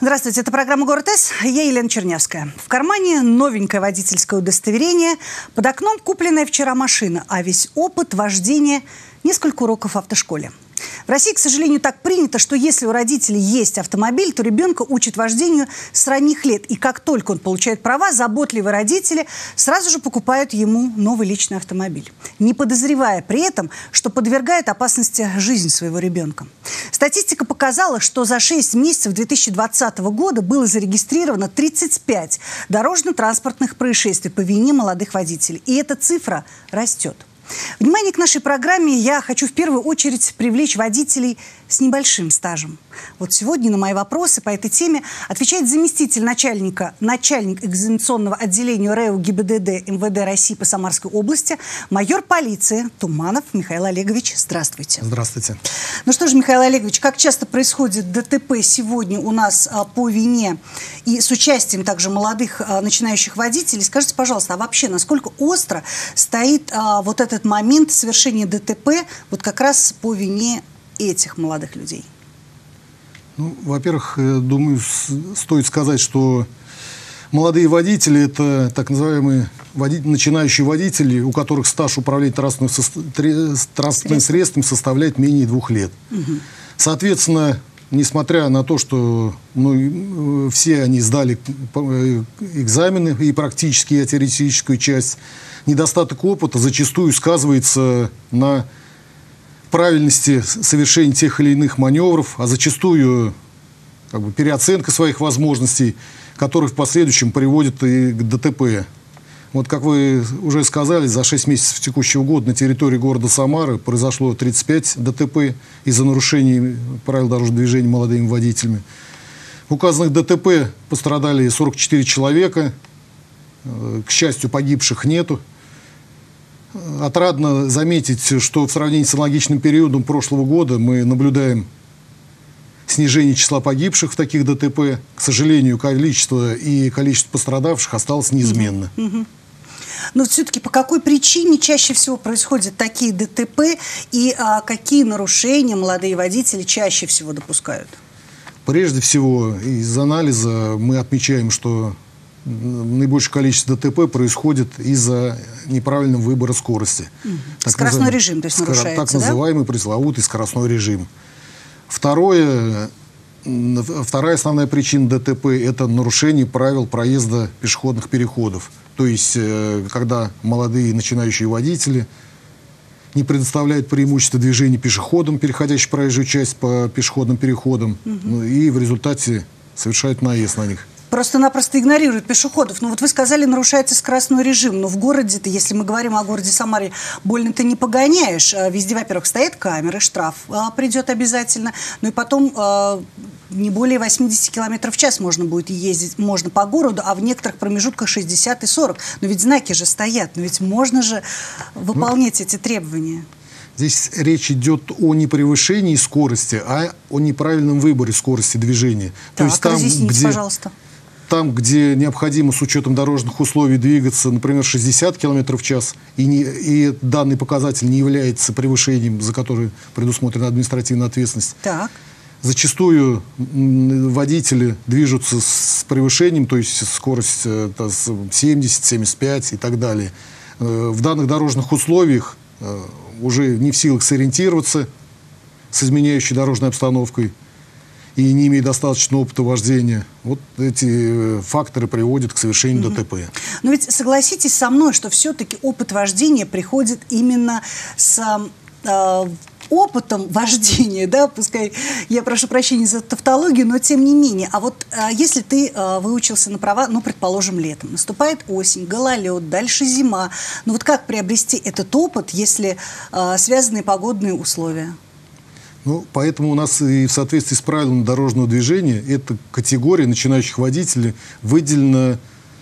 Здравствуйте, это программа «Город С». Я Елена Чернявская. В кармане новенькое водительское удостоверение, под окном купленная вчера машина, а весь опыт вождения – несколько уроков в автошколе. В России, к сожалению, так принято, что если у родителей есть автомобиль, то ребенка учат вождению с ранних лет. И как только он получает права, заботливые родители сразу же покупают ему новый личный автомобиль, не подозревая при этом, что подвергает опасности жизнь своего ребенка. Статистика показала, что за 6 месяцев 2020 года было зарегистрировано 35 дорожно-транспортных происшествий по вине молодых водителей. И эта цифра растет. Внимание к нашей программе я хочу в первую очередь привлечь водителей с небольшим стажем. Вот сегодня на мои вопросы по этой теме отвечает заместитель начальник экзаменационного отделения РЭУ ГИБДД МВД России по Самарской области, майор полиции Туманов Михаил Олегович. Здравствуйте. Здравствуйте. Ну что ж, Михаил Олегович, как часто происходит ДТП сегодня у нас по вине и с участием также молодых начинающих водителей? Скажите, пожалуйста, а вообще насколько остро стоит вот этот момент совершения ДТП вот как раз по вине этих молодых людей? Ну, во-первых, думаю, стоит сказать, что молодые водители – это так называемые начинающие водители, у которых стаж управления транспортным средством составляет менее 2 лет. Угу. Соответственно, несмотря на то, что все они сдали экзамены, и практические, и теоретическую часть, недостаток опыта зачастую сказывается на правильности совершения тех или иных маневров, а зачастую переоценка своих возможностей, которые в последующем приводят и к ДТП. Вот, как вы уже сказали, за 6 месяцев текущего года на территории города Самары произошло 35 ДТП из-за нарушений правил дорожного движения молодыми водителями. В указанных ДТП пострадали 44 человека. К счастью, погибших нету. Отрадно заметить, что в сравнении с аналогичным периодом прошлого года мы наблюдаем снижение числа погибших в таких ДТП. К сожалению, количество пострадавших осталось неизменно. Но все-таки по какой причине чаще всего происходят такие ДТП и какие нарушения молодые водители чаще всего допускают? Прежде всего, из анализа мы отмечаем, что наибольшее количество ДТП происходит из-за неправильного выбора скорости. Скоростной режим, то есть нарушается, так называемый пресловутый скоростной режим. Вторая основная причина ДТП – это нарушение правил проезда пешеходных переходов. То есть, когда молодые начинающие водители не предоставляют преимущество движения пешеходам, переходящим проезжую часть по пешеходным переходам, и в результате совершают наезд на них. Просто-напросто игнорируют пешеходов. Ну вот вы сказали, нарушается скоростной режим. Но в городе-то, если мы говорим о городе Самаре, больно-то не погоняешь. Везде, во-первых, стоят камеры, штраф придет обязательно. Ну и потом не более 80 км в час можно будет ездить, можно по городу, а в некоторых промежутках 60 и 40. Но ведь знаки же стоят, но ведь можно же выполнять эти требования. Здесь речь идет о не превышении скорости, а о неправильном выборе скорости движения. Так, то есть разъясните, пожалуйста. Там, где необходимо с учетом дорожных условий двигаться, например, 60 км в час, и данный показатель не является превышением, за которое предусмотрена административная ответственность, так. Зачастую водители движутся с превышением, то есть скорость 70, 75 и так далее. В данных дорожных условиях уже не в силах сориентироваться с изменяющей дорожной обстановкой и не имея достаточного опыта вождения. Вот эти факторы приводят к совершению ДТП. Но ведь согласитесь со мной, что все-таки опыт вождения приходит именно с опытом вождения, да, пускай я прошу прощения за тавтологию, но тем не менее. А вот если ты выучился на права, ну, предположим, летом, наступает осень, гололед, дальше зима, ну вот как приобрести этот опыт, если связаны погодные условия? Ну, поэтому у нас и в соответствии с правилами дорожного движения эта категория начинающих водителей выделена,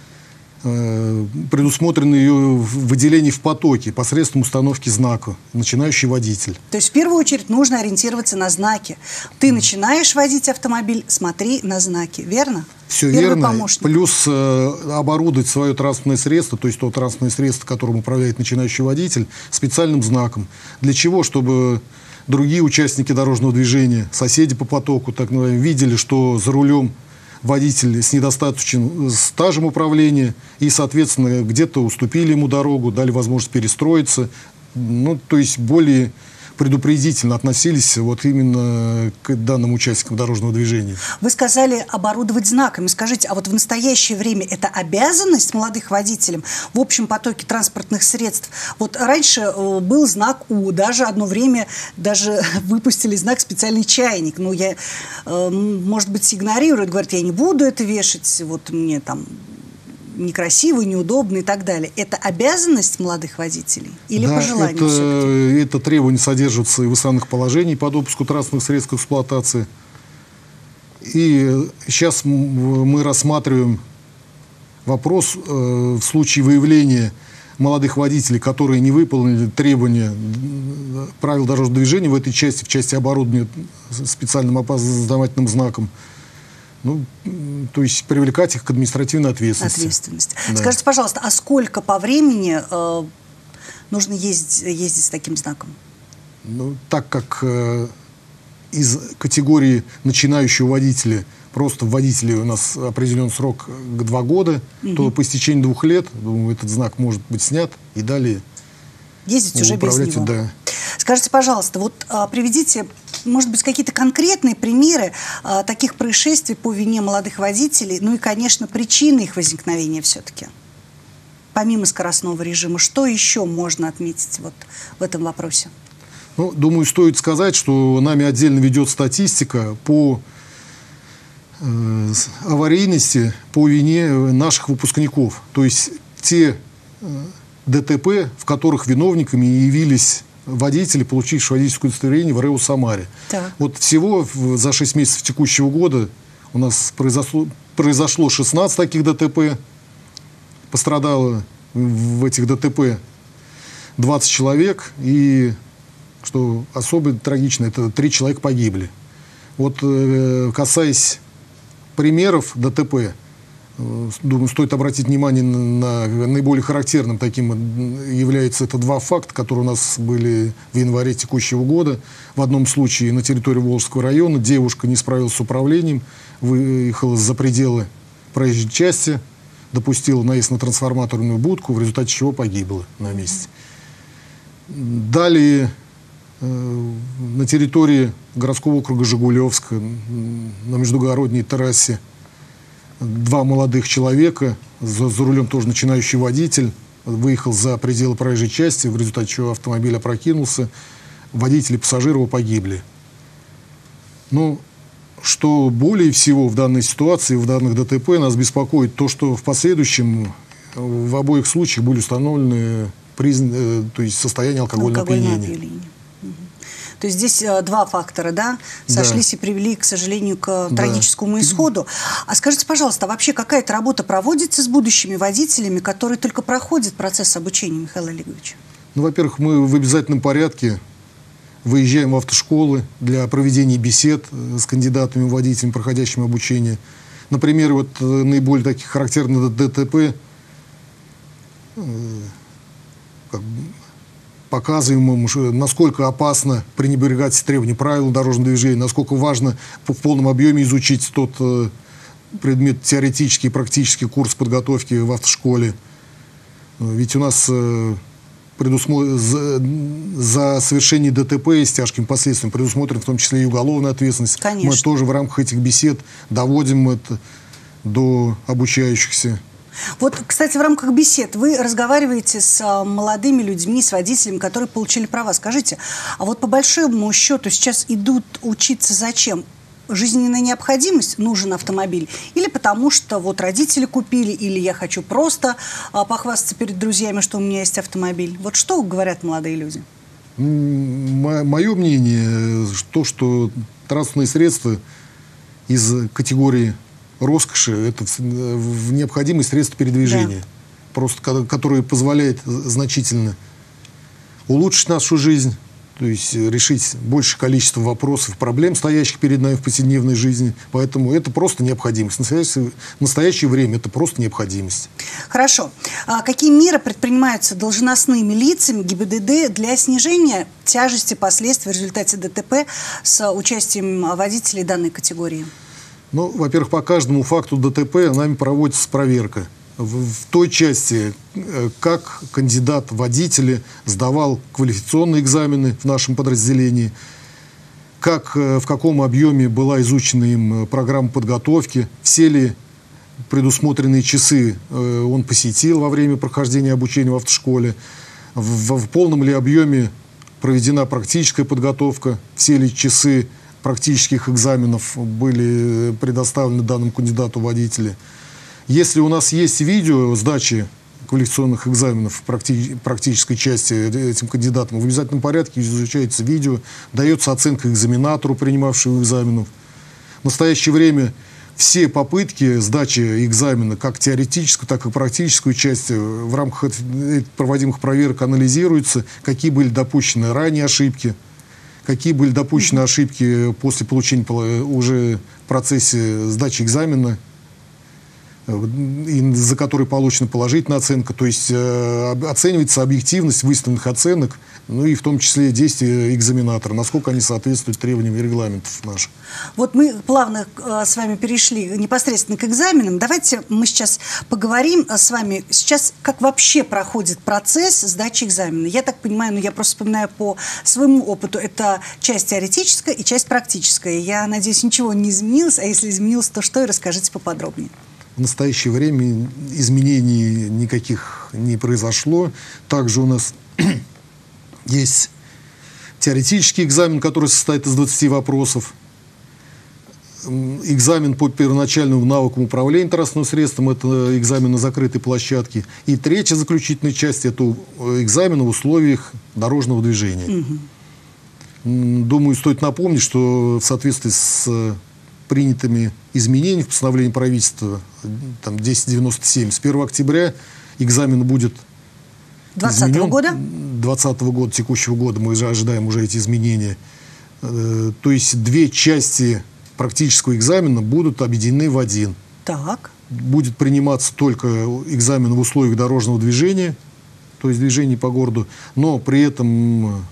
предусмотрено ее выделение в потоке посредством установки знака «Начинающий водитель». То есть в первую очередь нужно ориентироваться на знаки. Ты начинаешь водить автомобиль, смотри на знаки, верно? Все верно. Помощник. Плюс оборудовать свое транспортное средство, то есть то транспортное средство, которым управляет начинающий водитель, специальным знаком. Для чего? Чтобы другие участники дорожного движения, соседи по потоку, так называемые, видели, что за рулем водитель с недостаточным стажем управления, и, соответственно, где-то уступили ему дорогу, дали возможность перестроиться. Ну, то есть более предупредительно относились вот именно к данным участникам дорожного движения. Вы сказали оборудовать знаками. Скажите, а вот в настоящее время это обязанность молодых водителям в общем потоке транспортных средств? Вот раньше был знак У, даже одно время даже выпустили знак «специальный чайник». Ну, я, может быть, игнорируют, говорят, я не буду это вешать, вот мне там некрасиво, неудобно и так далее. Это обязанность молодых водителей или да, по желанию все-таки? Это требование содержится и в уставных положениях по допуску транспортных средств к эксплуатации. И сейчас мы рассматриваем вопрос в случае выявления молодых водителей, которые не выполнили требования правил дорожного движения в этой части, в части оборудования специальным опознавательным знаком. Ну, то есть привлекать их к административной ответственности. Да. Скажите, пожалуйста, а сколько по времени нужно ездить с таким знаком? Ну, так как из категории начинающего водителя просто водителей у нас определен срок 2 года, то по истечении 2 лет, думаю, этот знак может быть снят и далее ездить уже без него. Да. Скажите, пожалуйста, вот приведите, может быть, какие-то конкретные примеры таких происшествий по вине молодых водителей, ну и, конечно, причины их возникновения все-таки. Помимо скоростного режима, что еще можно отметить вот в этом вопросе? Ну, думаю, стоит сказать, что нами отдельно ведет статистика по аварийности по вине наших выпускников. То есть те ДТП, в которых виновниками явились водители, получившие водительское удостоверение в РЭО Самаре. Так. Вот всего за 6 месяцев текущего года у нас произошло 16 таких ДТП. Пострадало в этих ДТП 20 человек. И, что особо трагично, это 3 человека погибли. Вот касаясь примеров ДТП, думаю, стоит обратить внимание на наиболее характерным таким является это 2 факта, которые у нас были в январе текущего года. В одном случае на территории Волжского района девушка не справилась с управлением, выехала за пределы проезжей части, допустила наезд на трансформаторную будку, в результате чего погибла на месте. Далее на территории городского округа Жигулевска на междугородней трассе 2 молодых человека, за рулем тоже начинающий водитель, выехал за пределы проезжей части, в результате чего автомобиль опрокинулся, водитель и пассажиры погибли. Но что более всего в данной ситуации, в данных ДТП нас беспокоит то, что в последующем в обоих случаях были установлены то есть состояние алкогольного опьянения. То есть здесь 2 фактора, да, сошлись и привели, к сожалению, к трагическому исходу. А скажите, пожалуйста, а вообще какая-то работа проводится с будущими водителями, которые только проходят процесс обучения, Михаил Олегович? Ну, во-первых, мы в обязательном порядке выезжаем в автошколы для проведения бесед с кандидатами, водителями, проходящими обучение. Например, вот наиболее таких характерных ДТП показываем, насколько опасно пренебрегать требованиям правил дорожного движения, насколько важно в полном объеме изучить тот предмет теоретический и практический курс подготовки в автошколе. Ведь у нас за совершение ДТП с тяжким последствием предусмотрена в том числе и уголовная ответственность. Конечно. Мы тоже в рамках этих бесед доводим это до обучающихся. Вот, кстати, в рамках бесед вы разговариваете с молодыми людьми, с водителями, которые получили права. Скажите, а вот по большому счету сейчас идут учиться зачем? Жизненная необходимость, нужен автомобиль? Или потому что вот родители купили, или я хочу просто похвастаться перед друзьями, что у меня есть автомобиль? Вот что говорят молодые люди? Мое мнение, то, что транспортные средства из категории роскоши, это в необходимые средства передвижения, просто которые позволяют значительно улучшить нашу жизнь, то есть решить большее количество вопросов, проблем, стоящих перед нами в повседневной жизни. Поэтому это просто необходимость. В настоящее время это просто необходимость. Хорошо. А какие меры предпринимаются должностными лицами ГИБДД для снижения тяжести последствий в результате ДТП с участием водителей данной категории? Ну, во-первых, по каждому факту ДТП нами проводится проверка. В той части, как кандидат в водители сдавал квалификационные экзамены в нашем подразделении, в каком объеме была изучена им программа подготовки, все ли предусмотренные часы он посетил во время прохождения обучения в автошколе, в полном ли объеме проведена практическая подготовка, все ли часы практических экзаменов были предоставлены данному кандидату в водители. Если у нас есть видео сдачи квалификационных экзаменов в практической части этим кандидатам, в обязательном порядке изучается видео, дается оценка экзаменатору, принимавшему экзаменов. В настоящее время все попытки сдачи экзамена, как теоретическую, так и практическую часть, в рамках проводимых проверок анализируются, какие были допущены ранее ошибки, какие были допущены ошибки после получения уже в процессе сдачи экзамена, за который получена положительная оценка. То есть оценивается объективность выставленных оценок, ну и в том числе действия экзаменатора, насколько они соответствуют требованиям регламентов наших. Вот мы плавно с вами перешли непосредственно к экзаменам. Давайте мы сейчас поговорим с вами сейчас, как вообще проходит процесс сдачи экзамена. Я так понимаю, я просто вспоминаю по своему опыту, это часть теоретическая и часть практическая. Я надеюсь, ничего не изменилось, а если изменилось, то что, и расскажите поподробнее. В настоящее время изменений никаких не произошло. Также у нас есть теоретический экзамен, который состоит из 20 вопросов. Экзамен по первоначальным навыкам управления транспортным средством, это экзамен на закрытой площадке. И третья заключительная часть, это экзамен в условиях дорожного движения. Думаю, стоит напомнить, что в соответствии с принятыми изменениями в постановлении правительства, там 1097, с 1 октября экзамен будет 2020 года? 2020 года, текущего года, мы же ожидаем уже эти изменения. То есть две части практического экзамена будут объединены в один. Так. Будет приниматься только экзамен в условиях дорожного движения, то есть движение по городу, но при этом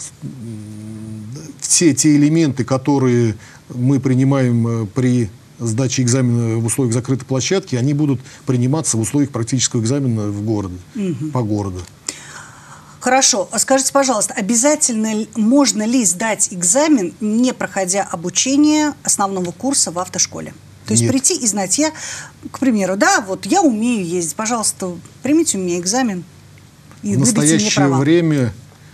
все те элементы, которые мы принимаем при сдаче экзамена в условиях закрытой площадки, они будут приниматься в условиях практического экзамена в городе, по городу. Хорошо. А скажите, пожалуйста, обязательно можно ли сдать экзамен, не проходя обучение основного курса в автошколе? То есть прийти и знать, я, к примеру, да, вот я умею ездить, пожалуйста, примите у меня экзамен и выдайте мне права. В настоящее время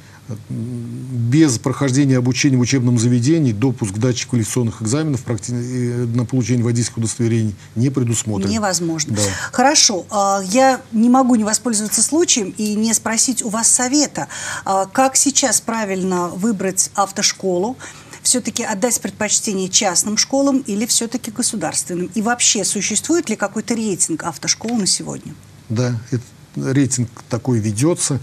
без прохождения обучения в учебном заведении допуск к даче квалификационных экзаменов на получение водительских удостоверений не предусмотрен. Невозможно. Да. Хорошо. Я не могу не воспользоваться случаем и не спросить у вас совета. Как сейчас правильно выбрать автошколу? Все-таки отдать предпочтение частным школам или все-таки государственным? И вообще, существует ли какой-то рейтинг автошкол на сегодня? Да, рейтинг такой ведется.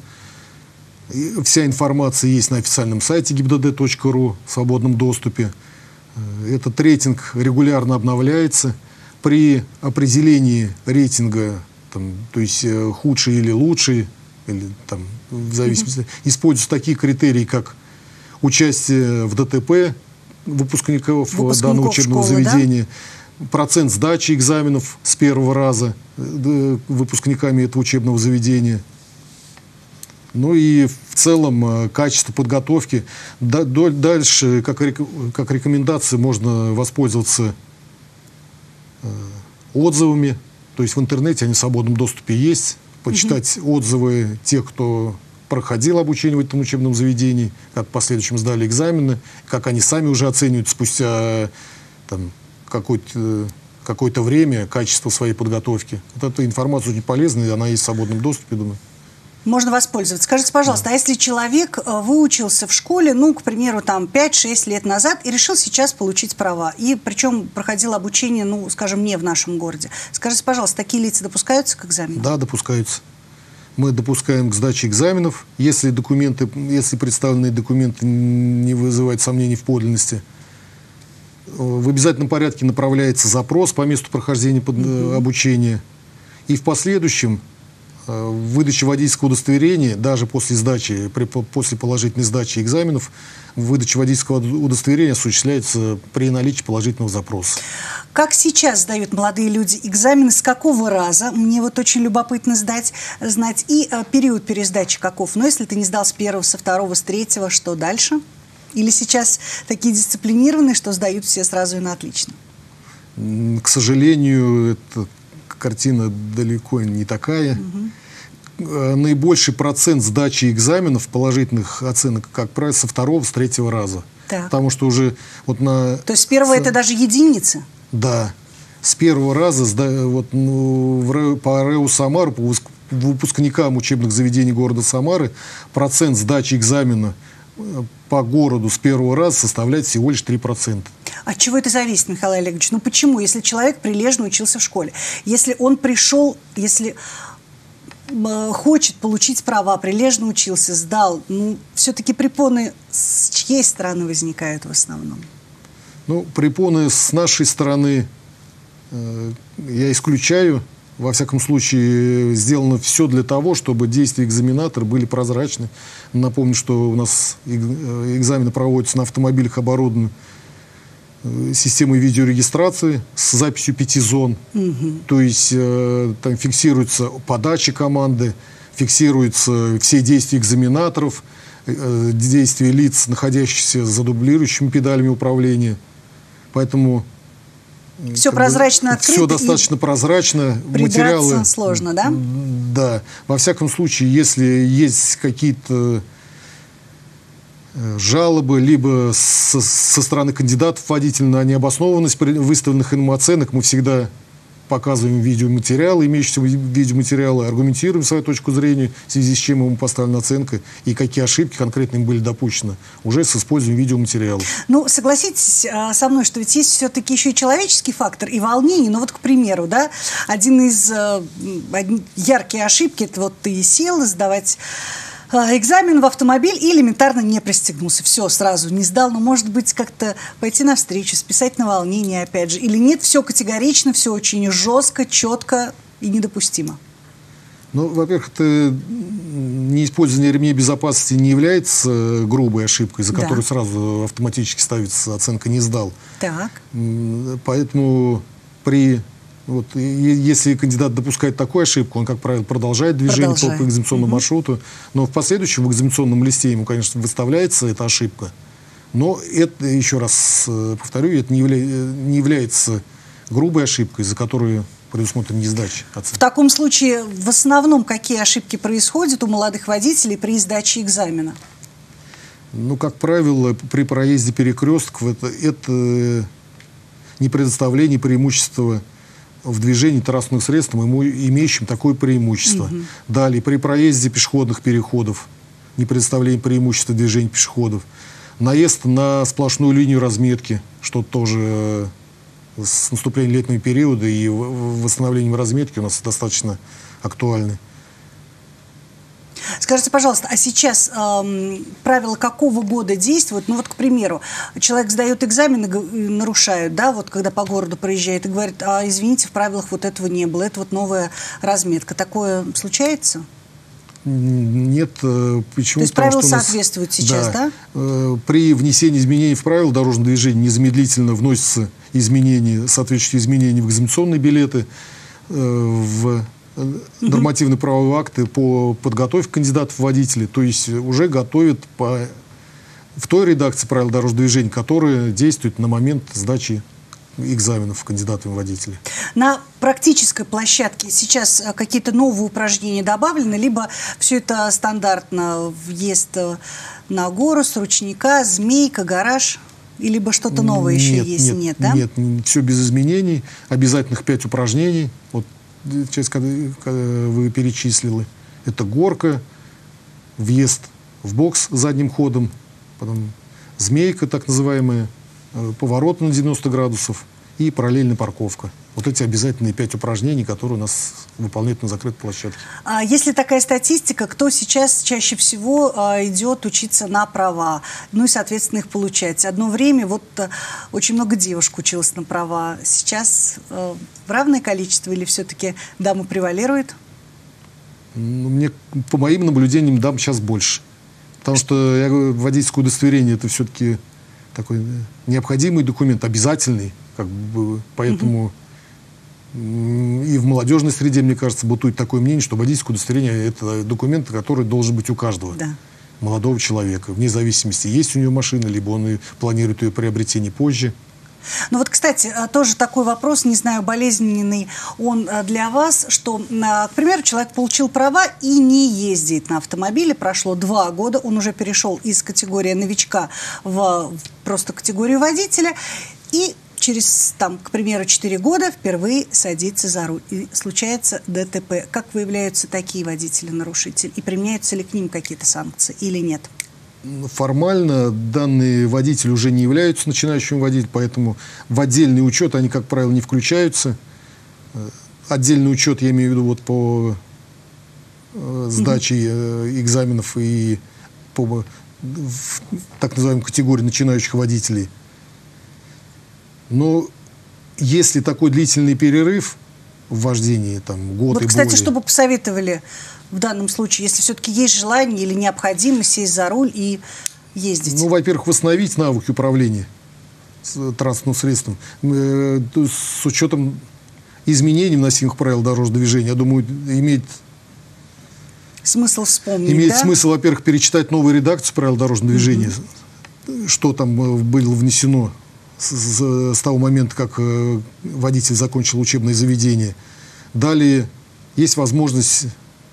Вся информация есть на официальном сайте gibdd.ru в свободном доступе. Этот рейтинг регулярно обновляется. При определении рейтинга, то есть худший или лучший, или, в зависимости, используются такие критерии, как участие в ДТП выпускников данного учебного заведения, да? Процент сдачи экзаменов с первого раза выпускниками этого учебного заведения. Ну и в целом качество подготовки. Дальше, как рекомендации, можно воспользоваться отзывами. То есть в интернете они в свободном доступе есть. Почитать отзывы тех, кто проходил обучение в этом учебном заведении, как в последующем сдали экзамены, как они сами уже оценивают спустя какое-то время качество своей подготовки. Вот эта информация очень полезная, она есть в свободном доступе, думаю. Можно воспользоваться. Скажите, пожалуйста, а если человек выучился в школе, к примеру, 5-6 лет назад и решил сейчас получить права, и причем проходил обучение, скажем, не в нашем городе. Скажите, пожалуйста, такие лица допускаются к экзамену? Да, допускаются. Мы допускаем к сдаче экзаменов, если представленные документы не вызывают сомнений в подлинности. В обязательном порядке направляется запрос по месту прохождения обучения. И в последующем выдача водительского удостоверения, даже после положительной сдачи экзаменов, выдача водительского удостоверения осуществляется при наличии положительного запроса. Как сейчас сдают молодые люди экзамены, с какого раза? Мне вот очень любопытно знать. И период пересдачи каков. Но если ты не сдал с первого, со второго, с третьего, что дальше? Или сейчас такие дисциплинированные, что сдают все сразу и на отлично? К сожалению, эта картина далеко не такая. Наибольший процент сдачи экзаменов, положительных оценок, как правило, со второго, с третьего раза. Так. Потому что уже вот на... То есть с первого это даже единицы? Да. С первого раза вот, по РЭУ Самары, по выпускникам учебных заведений города Самары, процент сдачи экзамена по городу с первого раза составляет всего лишь 3%. От чего это зависит, Михаил Олегович? Ну почему? Если человек прилежно учился в школе, если он пришел, если хочет получить права, прилежно учился, сдал, ну, все-таки препоны с чьей стороны возникают в основном? Ну, препоны с нашей стороны я исключаю. Во всяком случае, сделано все для того, чтобы действия экзаменатора были прозрачны. Напомню, что у нас экзамены проводятся на автомобилях, оборудованных системой видеорегистрации с записью 5 зон. То есть там фиксируется подача команды, фиксируются все действия экзаменаторов, действия лиц, находящихся за дублирующими педалями управления. Поэтому все прозрачно, открыто. Все достаточно прозрачно. Материалы сложно, да? Да. Во всяком случае, если есть какие-то жалобы, либо со стороны кандидатов водителей на необоснованность выставленных им оценок, мы всегда показываем видеоматериалы, имеющиеся видеоматериалы, аргументируем свою точку зрения, в связи с чем ему поставлена оценка и какие ошибки конкретно им были допущены, уже с использованием видеоматериалов. Ну, согласитесь со мной, что ведь есть все-таки еще и человеческий фактор, и волнение. Ну, вот, к примеру, да, один из яркие ошибки, это вот ты сел сдавать экзамен в автомобиль и элементарно не пристегнулся. Все, сразу не сдал. Но, может быть, как-то пойти навстречу, списать на волнение, опять же. Или нет, все категорично, все очень жестко, четко и недопустимо. Ну, во-первых, это неиспользование ремней безопасности не является грубой ошибкой, за которую сразу автоматически ставится оценка «не сдал». Так. Поэтому вот, если кандидат допускает такую ошибку, он, как правило, продолжает движение по экзаменационному маршруту, но в последующем в экзаменационном листе ему, конечно, выставляется эта ошибка. Но это, еще раз повторю, это не является грубой ошибкой, за которую предусмотрена несдача оценки. В таком случае, в основном, какие ошибки происходят у молодых водителей при сдаче экзамена? Ну, как правило, при проезде перекрестков это не предоставление преимущества в движении транспортных средств, имеющим такое преимущество. Далее, при проезде пешеходных переходов, не предоставление преимущества движения пешеходов. Наезд на сплошную линию разметки, что тоже с наступлением летнего периода и восстановлением разметки у нас достаточно актуальны. Скажите, пожалуйста, а сейчас правила какого года действуют? Ну вот, к примеру, человек сдает экзамены, нарушают, да, вот когда по городу проезжает и говорит, а извините, в правилах вот этого не было, это вот новая разметка. Такое случается? Нет, почему? То есть правила соответствуют сейчас, да? При внесении изменений в правила дорожного движения незамедлительно вносятся изменения, соответствующие изменения в экзаменационные билеты, в нормативные правовые акты по подготовке кандидатов в водители, то есть уже готовят в той редакции правил дорожного движения, которая действует на момент сдачи экзаменов кандидатов в водители. На практической площадке сейчас какие-то новые упражнения добавлены, либо все это стандартно, въезд на гору с ручника, змейка, гараж, либо что-то новое еще есть? Нет, да? Нет, все без изменений, обязательных 5 упражнений. Вот часть, когда вы перечислили, это горка, въезд в бокс задним ходом, потом змейка так называемая, поворот на 90 градусов и параллельная парковка. Вот эти обязательные 5 упражнений, которые у нас выполняют на закрытой площадке. А если такая статистика, кто сейчас чаще всего идет учиться на права, ну и, соответственно, их получать? Одно время вот очень много девушек училось на права. Сейчас равное количество или все-таки дамы превалируют? Мне, по моим наблюдениям, дам сейчас больше. Потому что, я говорю, водительское удостоверение – это все-таки такой необходимый документ, обязательный. Поэтому и в молодежной среде, мне кажется, бытует такое мнение, что водительское удостоверение – это документ, который должен быть у каждого молодого человека, вне зависимости, есть у него машина, либо он и планирует ее приобретение позже. Ну вот, кстати, тоже такой вопрос, не знаю, болезненный он для вас, что, к примеру, человек получил права и не ездит на автомобиле, прошло 2 года, он уже перешел из категории новичка в просто категорию водителя, и через, там, к примеру, 4 года впервые садится за руль, и случается ДТП. Как выявляются такие водители-нарушители, и применяются ли к ним какие-то санкции или нет? Формально данные водители уже не являются начинающим водителем, поэтому в отдельный учет они, как правило, не включаются. Отдельный учет, я имею в виду, вот по сдаче экзаменов и по так называемой категории начинающих водителей. Но если такой длительный перерыв в вождении, там, год вот, и кстати, более, что бы посоветовали в данном случае, если все-таки есть желание или необходимость сесть за руль и ездить? Ну, во-первых, восстановить навыки управления транспортным средством. С учетом изменений вносимых правил дорожного движения, я думаю, имеет смысл вспомнить, имеет смысл, во-первых, перечитать новую редакцию правил дорожного движения, что там было внесено с того момента, как водитель закончил учебное заведение. Далее есть возможность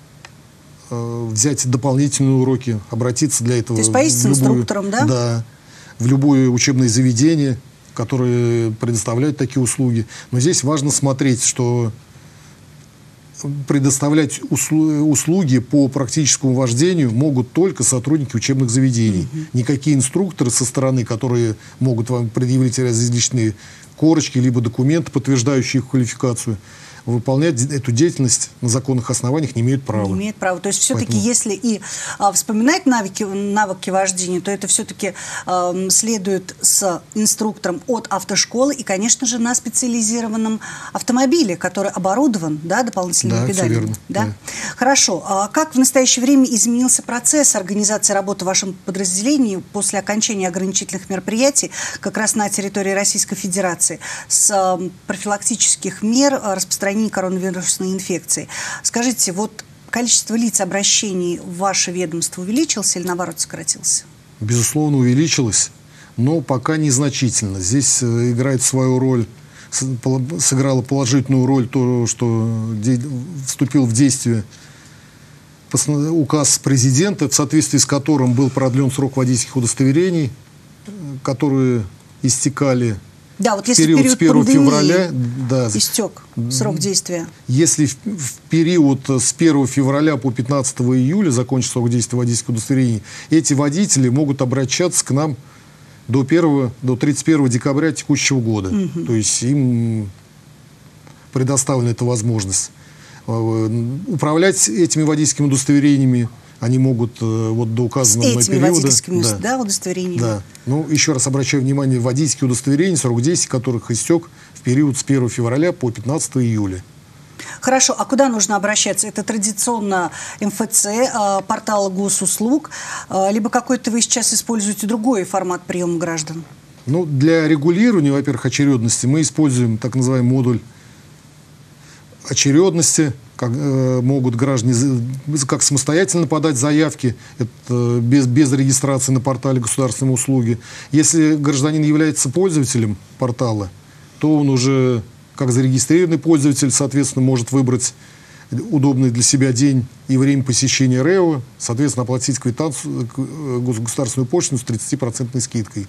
взять дополнительные уроки, обратиться для этого. То есть поесть с инструктором, да? Да, в любое учебное заведение, которое предоставляет такие услуги. Но здесь важно смотреть, что предоставлять услуги по практическому вождению могут только сотрудники учебных заведений. Никакие инструкторы со стороны, которые могут вам предъявить различные корочки, либо документы, подтверждающие их квалификацию, выполнять эту деятельность на законных основаниях не имеют права. Не имеют права. То есть все-таки, если и вспоминать навыки вождения, то это все-таки следует с инструктором от автошколы и, конечно же, на специализированном автомобиле, который оборудован, да, дополнительными педалями. Все верно. Да? Хорошо. А как в настоящее время изменился процесс организации работы в вашем подразделении после окончания ограничительных мероприятий как раз на территории Российской Федерации с профилактических мер распространения коронавирусной инфекции? Скажите, вот количество лиц обращений в ваше ведомство увеличилось или, наоборот, сократился? Безусловно, увеличилось, но пока незначительно. Здесь играет свою роль, сыграло положительную роль то, что вступил в действие указ президента, в соответствии с которым был продлен срок водительских удостоверений, которые истекали. Да, вот если период в с 1 февраля истек срок действия. Если в период с 1 февраля по 15 июля закончится срок действия водительских удостоверений, эти водители могут обращаться к нам до 31 декабря текущего года. То есть им предоставлена эта возможность. Управлять этими водительскими удостоверениями они могут вот до указанного периода. Водительскими удостоверениями. Да. Ну, еще раз обращаю внимание, водительские удостоверения, срок действия которых истек в период с 1 февраля по 15 июля. Хорошо, а куда нужно обращаться? Это традиционно МФЦ, портал госуслуг, либо какой-то вы сейчас используете другой формат приема граждан? Ну, для регулирования, во-первых, очередности мы используем так называемый модуль очередности. Могут граждане как самостоятельно подать заявки, это без регистрации на портале государственной услуги. Если гражданин является пользователем портала, то он уже как зарегистрированный пользователь, соответственно, может выбрать удобный для себя день и время посещения РЭО, соответственно, оплатить квитанцию, государственную почту с 30% скидкой.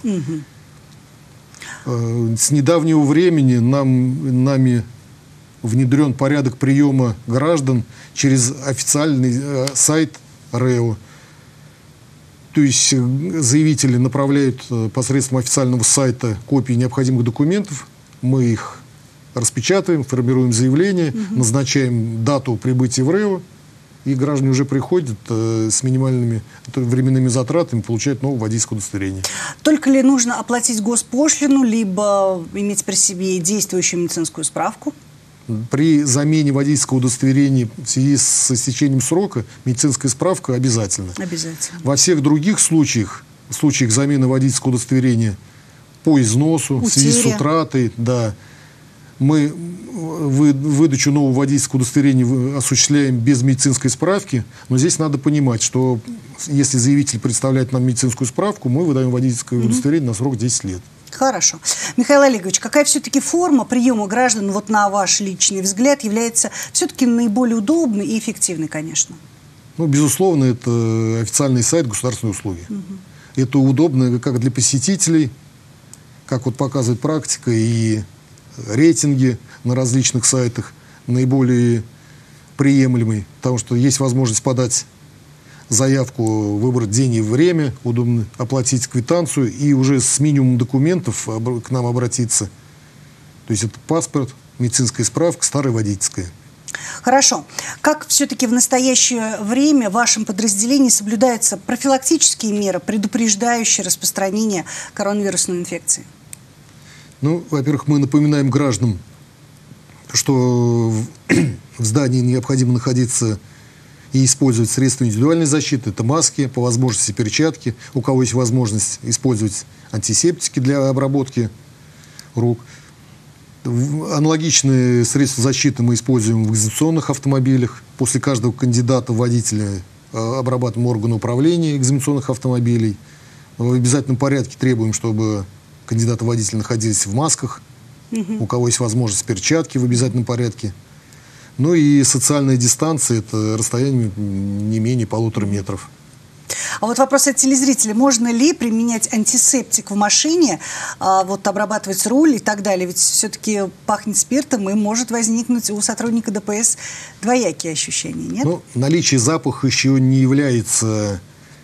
С недавнего времени нами внедрен порядок приема граждан через официальный сайт РЭО. То есть заявители направляют посредством официального сайта копии необходимых документов, мы их распечатаем, формируем заявление, назначаем дату прибытия в РЭО, и граждане уже приходят с минимальными временными затратами, получают новое водительское удостоверение. Только ли нужно оплатить госпошлину, либо иметь при себе действующую медицинскую справку? При замене водительского удостоверения в связи с истечением срока медицинская справка обязательна. Обязательно. Во всех других случаях, в случаях замены водительского удостоверения по износу, в связи с утратой, да. Мы выдачу нового водительского удостоверения осуществляем без медицинской справки, но здесь надо понимать, что если заявитель представляет нам медицинскую справку, мы выдаем водительское удостоверение на срок 10 лет. Хорошо. Михаил Олегович, какая все-таки форма приема граждан, вот на ваш личный взгляд, является все-таки наиболее удобной и эффективной, конечно? Ну, безусловно, это официальный сайт государственной услуги. Это удобно как для посетителей, как вот показывает практика и рейтинги на различных сайтах, наиболее приемлемый, потому что есть возможность подать заявку, выбрать день и время, удобно оплатить квитанцию и уже с минимумом документов к нам обратиться. То есть это паспорт, медицинская справка, старая водительская. Хорошо. Как все-таки в настоящее время в вашем подразделении соблюдаются профилактические меры, предупреждающие распространение коронавирусной инфекции? Ну, во-первых, мы напоминаем гражданам, что в здании необходимо находиться и использовать средства индивидуальной защиты. Это маски, по возможности перчатки. У кого есть возможность использовать антисептики для обработки рук. Аналогичные средства защиты мы используем в экзаменационных автомобилях. После каждого кандидата водителя обрабатываем органы управления экзаменационных автомобилей. В обязательном порядке требуем, чтобы кандидаты водителя находились в масках. У кого есть возможность, перчатки в обязательном порядке. Ну и социальная дистанция, это расстояние не менее 1,5 метров. А вот вопрос от телезрителя. Можно ли применять антисептик в машине, вот обрабатывать руль и так далее? Ведь все-таки пахнет спиртом, и может возникнуть у сотрудника ДПС двоякие ощущения, нет? Ну, наличие запаха еще не является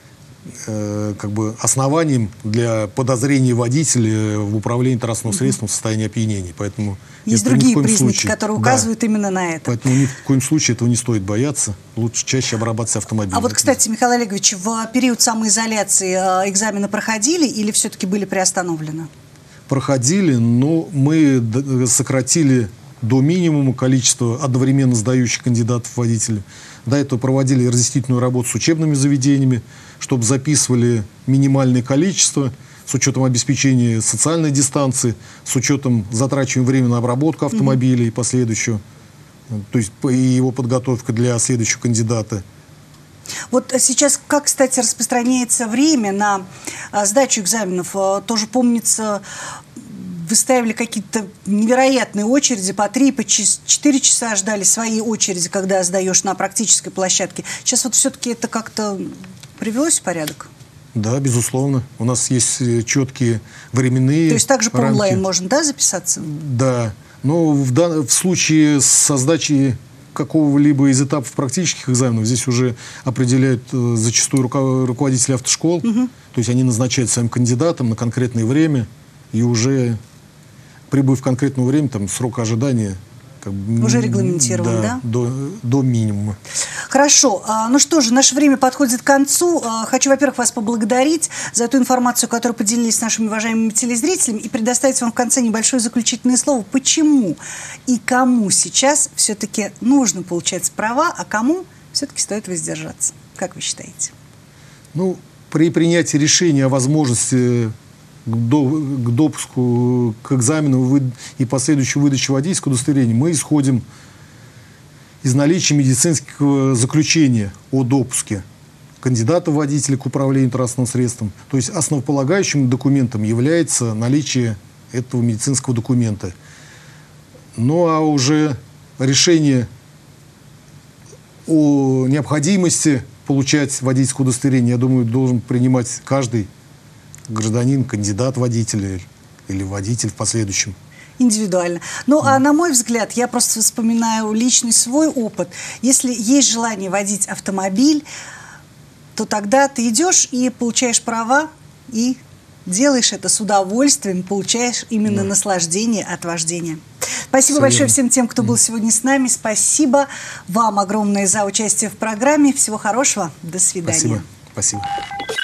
как бы основанием для подозрения водителя в управлении транспортным средством в состоянии опьянения. Поэтому есть другие признаки, которые указывают именно на это. Поэтому ни в коем случае этого не стоит бояться. Лучше чаще обрабатывать автомобиль. А вот, кстати, Михаил Олегович, в период самоизоляции экзамены проходили или все-таки были приостановлены? Проходили, но мы сократили до минимума количество одновременно сдающих кандидатов в водителя. До этого проводили разъяснительную работу с учебными заведениями, чтобы записывали минимальное количество с учетом обеспечения социальной дистанции, с учетом затрачиваемого времени на обработку автомобиля и последующую, то есть и его подготовка для следующего кандидата. Вот сейчас, как, кстати, распространяется время на сдачу экзаменов? Тоже помнится, выставили какие-то невероятные очереди, по 3, по 4 часа ждали свои очереди, когда сдаешь на практической площадке. Сейчас вот все-таки это как-то привелось в порядок? Да, безусловно. У нас есть четкие временные. То есть также по рамки. онлайн можно, да, записаться? Да. Но в случае со сдачей какого-либо из этапов практических экзаменов здесь уже определяют зачастую руководители автошкол. То есть они назначают своим кандидатам на конкретное время и уже прибыв в конкретное время, там срок ожидания уже регламентирован, да? До минимума. Хорошо. Ну что же, наше время подходит к концу. Хочу, во-первых, вас поблагодарить за ту информацию, которую поделились с нашими уважаемыми телезрителями, и предоставить вам в конце небольшое заключительное слово. Почему и кому сейчас все-таки нужно получать права, а кому все-таки стоит воздержаться? Как вы считаете? Ну, при принятии решения о возможности к допуску к экзамену и последующей выдаче водительского удостоверения мы исходим из наличия медицинского заключения о допуске кандидата в водителя к управлению транспортным средством. То есть основополагающим документом является наличие этого медицинского документа. Ну а уже решение о необходимости получать водительское удостоверение, я думаю, должен принимать каждый гражданин, кандидат водителя или водитель в последующем. Индивидуально. Ну, а на мой взгляд, я просто вспоминаю личный свой опыт. Если есть желание водить автомобиль, то тогда ты идешь и получаешь права, и делаешь это с удовольствием, получаешь именно наслаждение от вождения. Спасибо большое всем тем, кто был сегодня с нами. Спасибо вам огромное за участие в программе. Всего хорошего. До свидания. Спасибо.